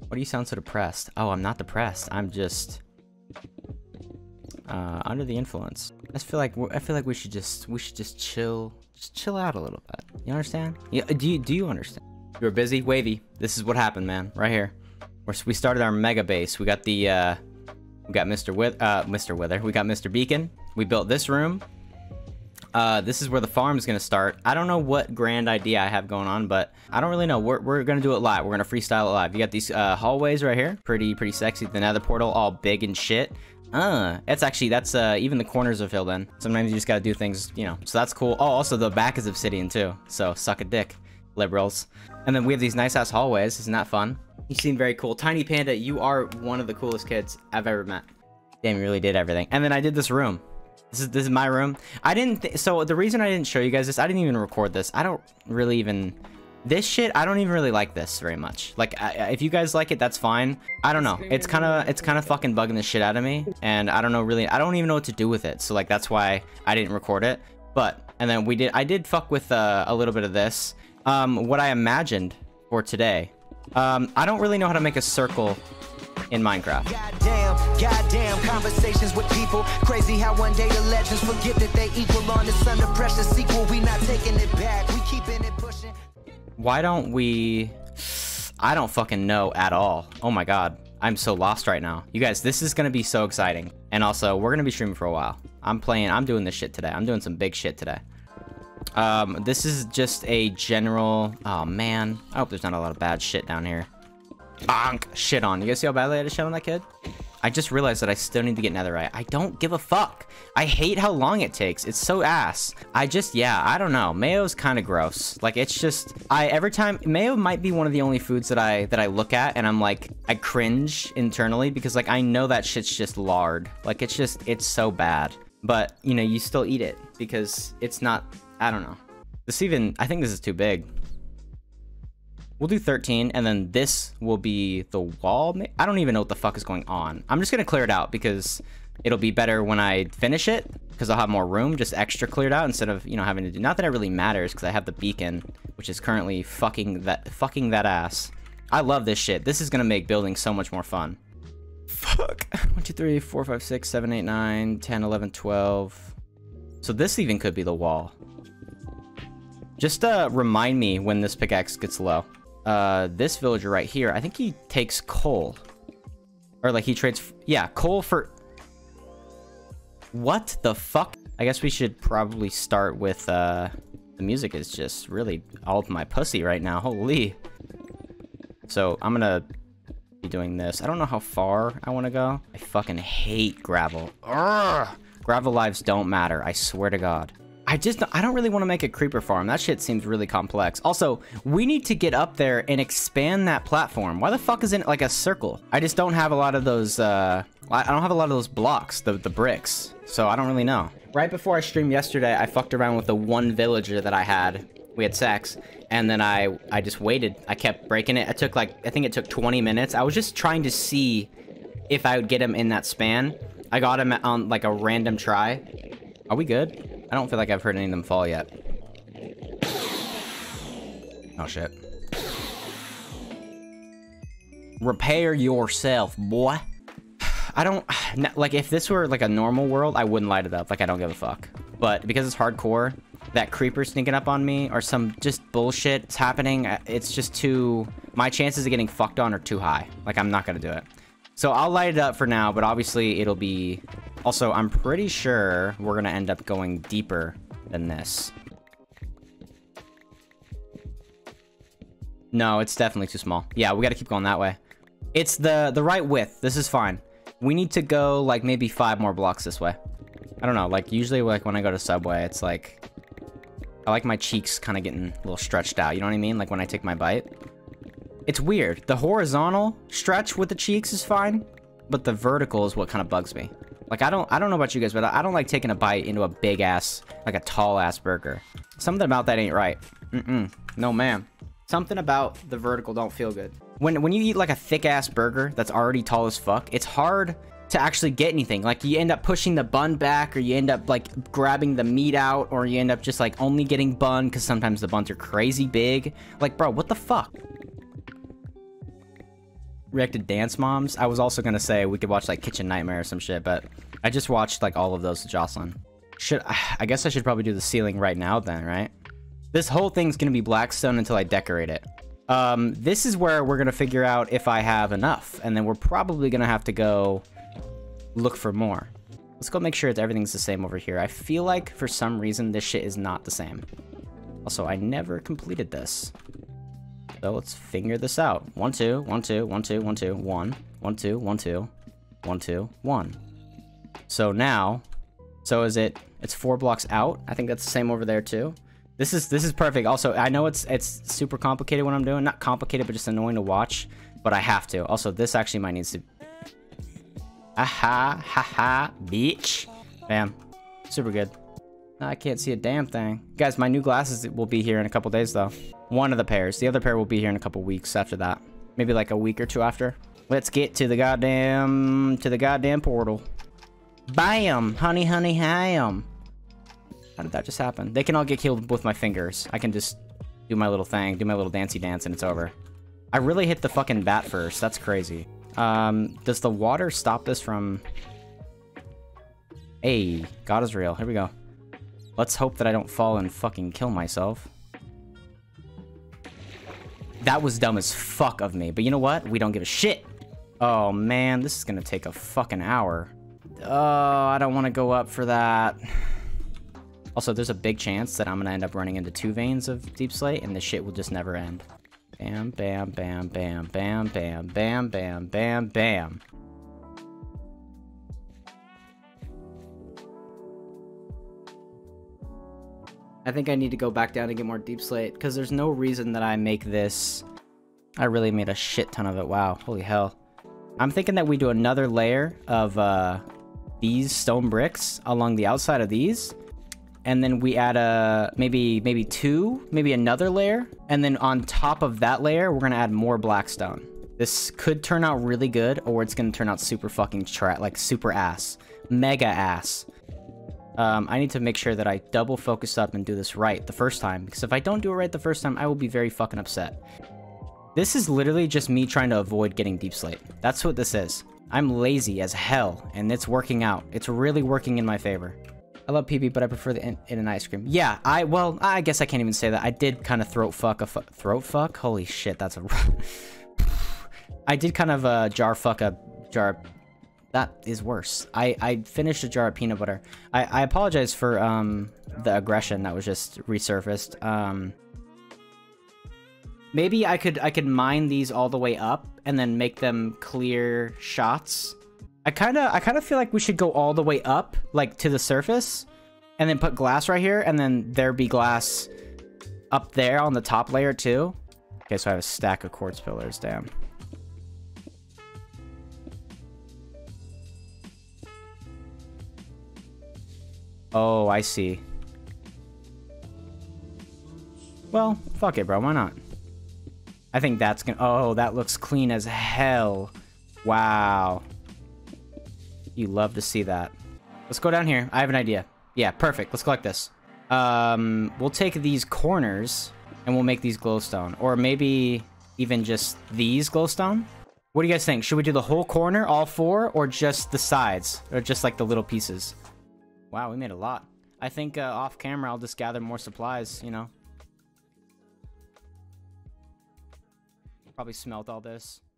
Why do you sound so depressed? Oh, I'm not depressed. I'm just under the influence. I feel like we should just chill out a little bit. You understand? Yeah. Do you understand? You were busy, Wavy. This is what happened, man. Right here. We started our mega base. We got the we got Mr. Wither. We got Mr. Beacon. We built this room. This is where the farm is gonna start. I don't know what grand idea I have going on, but I don't really know. We're gonna do it live. We're gonna freestyle it live. You got these hallways right here, pretty sexy. The Nether portal, all big and shit. That's even the corners are filled in. Sometimes you just gotta do things, you know. So that's cool. Oh, also the back is obsidian too. So suck a dick, liberals. And then we have these nice ass hallways. Isn't that fun? You seem very cool. Tiny Panda, you are one of the coolest kids I've ever met. Damn, you really did everything. And then I did this room. This is my room. So the reason I didn't show you guys this, I didn't even record this. I don't really even... This shit, I don't even really like this very much. Like, if you guys like it, that's fine. I don't know. It's kind of fucking bugging the shit out of me. And I don't know really... I don't even know what to do with it. So, like, that's why I didn't record it. But, and then I did fuck with a little bit of this. What I imagined for today. I don't really know how to make a circle in Minecraft. Goddamn conversations with people. Crazy how one day the legends forget that they equal on this under pressure sequel. We not taking it back. We keeping it pushing. Why don't we... I don't fucking know at all. Oh my god. I'm so lost right now. You guys, this is gonna be so exciting. And also, we're gonna be streaming for a while. I'm doing this shit today. I'm doing some big shit today. This is just a general... Oh man. I hope there's not a lot of bad shit down here. Bonk! Shit on. You guys see how badly I had to shit on that kid? I just realized that I still need to get netherite. I don't give a fuck. I hate how long it takes. It's so ass. Yeah, I don't know. Mayo's kind of gross. Like, it's just... every time... Mayo might be one of the only foods that I look at and I'm like... I cringe internally because, like, I know that shit's just lard. Like, it's so bad. But, you know, you still eat it because it's not... I don't know. I think this is too big. We'll do 13, and then this will be the wall. I don't even know what the fuck is going on. I'm just gonna clear it out because it'll be better when I finish it, because I'll have more room, just extra cleared out instead of, you know, having to do... Not that it really matters, because I have the beacon, which is currently fucking that ass. I love this shit. This is gonna make building so much more fun. Fuck. 1, 2, 3, 4, 5, 6, 7, 8, 9, 10, 11, 12. So this even could be the wall. Just remind me when this pickaxe gets low. This villager right here, I think he takes coal. Or like he trades... Yeah, coal for... What the fuck? I guess we should probably start with, the music is just really all up my pussy right now. Holy. So, I'm gonna be doing this. I don't know how far I want to go. I fucking hate gravel. Urgh! Gravel lives don't matter. I swear to God. I don't really want to make a creeper farm. That shit seems really complex. Also, we need to get up there and expand that platform. Why the fuck isn't it like a circle? I just don't have a lot of those, I don't have a lot of those blocks, the bricks. So I don't really know. Right before I streamed yesterday, I fucked around with the one villager that I had. We had sex. And then I just waited. I kept breaking it. I think it took 20 minutes. I was just trying to see if I would get him in that span. I got him on like a random try. Are we good? I don't feel like I've heard any of them fall yet. Oh, shit. Repair yourself, boy. I don't... Like, if this were, like, a normal world, I wouldn't light it up. Like, I don't give a fuck. But because it's hardcore, that creeper sneaking up on me or some just bullshit is happening, it's just too... My chances of getting fucked on are too high. Like, I'm not gonna do it. So I'll light it up for now, but obviously it'll be... Also, I'm pretty sure we're gonna end up going deeper than this. No, it's definitely too small. Yeah, we gotta keep going that way. It's the right width. This is fine. We need to go, like, maybe 5 more blocks this way. I don't know, like, usually, like, when I go to Subway, it's like... I like my cheeks kind of getting a little stretched out, you know what I mean? Like, when I take my bite. It's weird. The horizontal stretch with the cheeks is fine, but the vertical is what kind of bugs me. Like, I don't know about you guys, but I don't like taking a bite into a big-ass, like a tall-ass burger. Something about that ain't right. No, ma'am. Something about the vertical don't feel good. When you eat, like, a thick-ass burger that's already tall as fuck, it's hard to actually get anything. Like, you end up pushing the bun back, or you end up, like, grabbing the meat out, or you end up just, like, only getting bun, because sometimes the buns are crazy big. Like, bro, what the fuck? reacted Dance Moms. I was also gonna say we could watch like Kitchen Nightmare or some shit, but I just watched like all of those with Jocelyn. I guess I should probably do the ceiling right now then, right? This whole thing's gonna be Blackstone until I decorate it. This is where we're gonna figure out if I have enough, and then we're probably gonna have to go look for more. Let's go make sure that everything's the same over here. I feel like for some reason this shit is not the same. Also, I never completed this. So let's figure this out. 1 2 1 2 1 2 1 2 1 1 2 1 2 1 2 1. So now, so is it? It's 4 blocks out. I think that's the same over there too. This is perfect. Also, I know it's super complicated what I'm doing. Not complicated, but just annoying to watch. But I have to. Also, this actually might need to. Aha, haha, bitch. Bam. Super good. I can't see a damn thing. Guys, my new glasses will be here in a couple days, though. One of the pairs. The other pair will be here in a couple weeks after that. Maybe like a week or two after. Let's get to the goddamn portal. Bam! Honey, honey, ham. How did that just happen? They can all get killed with my fingers. I can just do my little thing, do my little dancey dance, and it's over. I really hit the fucking bat first. That's crazy. Does the water stop this from... Hey, God is real. Here we go. Let's hope that I don't fall and fucking kill myself. That was dumb as fuck of me, but you know what? We don't give a shit. Oh, man, this is gonna take a fucking hour. Oh, I don't want to go up for that. Also, there's a big chance that I'm gonna end up running into 2 veins of Deep Slate, and this shit will just never end. Bam, bam, bam, bam, bam, bam, bam, bam, bam, bam. I think I need to go back down and get more Deep Slate, because there's no reason that I make this... I really made a shit ton of it. Wow, holy hell. I'm thinking that we do another layer of these stone bricks along the outside of these. And then we add maybe another layer. And then on top of that layer, we're going to add more blackstone. This could turn out really good, or it's going to turn out super fucking like super ass. Mega ass. I need to make sure that I double focus up and do this right the first time, because if I don't do it right the first time, I will be very fucking upset. This is literally just me trying to avoid getting Deep Slate. That's what this is. I'm lazy as hell, and it's working out. It's really working in my favor. I love PB, but I prefer the in an ice cream. Yeah, well, I guess I can't even say that. I did kind of throat fuck? Holy shit, that's a... I did kind of jar fuck a jar... That is worse. I finished a jar of peanut butter. I apologize for the aggression that was just resurfaced. Maybe I could mine these all the way up and then make them clear shots. I kind of feel like we should go all the way up, like to the surface, and then put glass right here, and then there be glass up there on the top layer too. Okay, so I have a stack of quartz pillars. Damn. Oh, I see. Well, fuck it, bro. Why not? I think that's gonna... Oh, that looks clean as hell. Wow. You love to see that. Let's go down here. I have an idea. Yeah, perfect. Let's collect this. We'll take these corners and we'll make these glowstone. Or maybe even just these glowstone. What do you guys think? Should we do the whole corner, all 4, or just the sides? Or just like the little pieces? Wow, we made a lot. I think off camera I'll just gather more supplies, you know. Probably smelt all this.